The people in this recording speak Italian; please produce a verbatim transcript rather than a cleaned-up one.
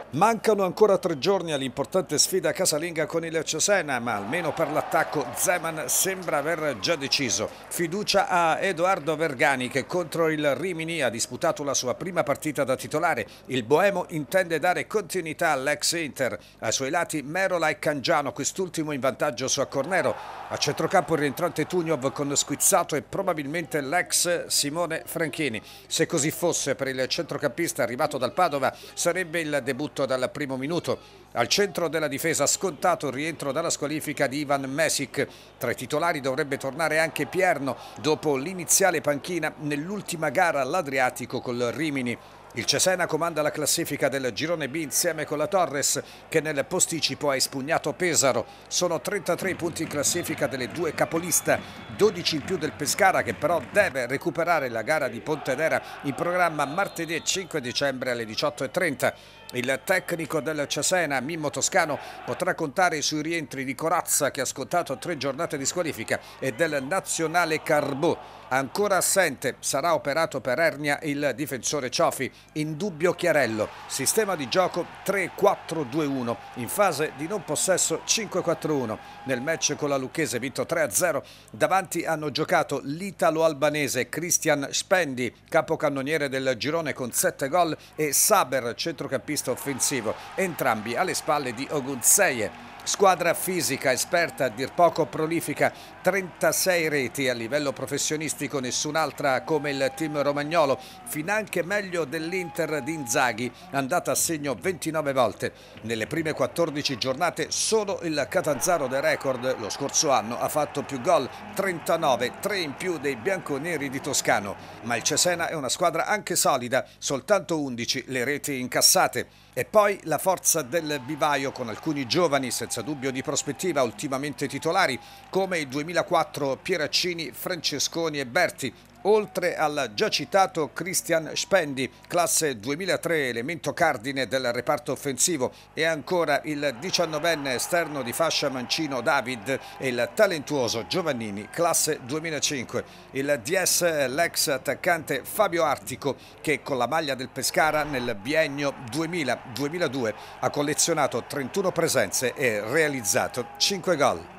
Mancano ancora tre giorni all'importante sfida casalinga con il Cesena, ma almeno per l'attacco Zeman sembra aver già deciso. Fiducia a Edoardo Vergani che contro il Rimini ha disputato la sua prima partita da titolare. Il Boemo intende dare continuità all'ex Inter. Ai suoi lati Merola e Cangiano, quest'ultimo in vantaggio su Accornero. A centrocampo il rientrante Tuniov con Squizzato e probabilmente l'ex Simone Franchini. Se così fosse, per il centrocampista arrivato dal Padova sarebbe il debutto dal primo minuto. Al centro della difesa scontato il rientro dalla squalifica di Ivan Mesic. Tra i titolari dovrebbe tornare anche Pierno dopo l'iniziale panchina nell'ultima gara all'Adriatico col Rimini. Il Cesena comanda la classifica del girone B insieme con la Torres che nel posticipo ha espugnato Pesaro. Sono trentatré punti in classifica delle due capolista, dodici in più del Pescara che però deve recuperare la gara di Pontedera in programma martedì cinque dicembre alle diciotto e trenta. Il tecnico del Cesena, Mimmo Toscano, potrà contare sui rientri di Corazza che ha scontato tre giornate di squalifica e del nazionale Carbò. Ancora assente sarà operato per ernia il difensore Ciofi. In dubbio Chiarello. Sistema di gioco tre quattro due uno. In fase di non possesso cinque quattro uno. Nel match con la Lucchese vinto tre a zero. Davanti hanno giocato l'italo-albanese Christian Spendi, capocannoniere del girone con sette gol, e Saber, centrocampista offensivo, entrambi alle spalle di Ogunseie. Squadra fisica, esperta, a dir poco prolifica, trentasei reti a livello professionistico, nessun'altra come il team romagnolo, finanche meglio dell'Inter di Inzaghi, andata a segno ventinove volte. Nelle prime quattordici giornate solo il Catanzaro del record lo scorso anno ha fatto più gol, trentanove, tre in più dei bianconeri di Toscano. Ma il Cesena è una squadra anche solida, soltanto undici le reti incassate. E poi la forza del vivaio con alcuni giovani senza dubbio di prospettiva, ultimamente titolari, come i duemilaquattro Pieraccini, Francesconi e Berti, oltre al già citato Christian Spendi, classe duemilatré, elemento cardine del reparto offensivo, e ancora il diciannovenne esterno di fascia mancino David e il talentuoso Giovannini, classe duemilacinque. Il D S l'ex attaccante Fabio Artico che con la maglia del Pescara nel biennio duemila duemiladue ha collezionato trentuno presenze e realizzato cinque gol.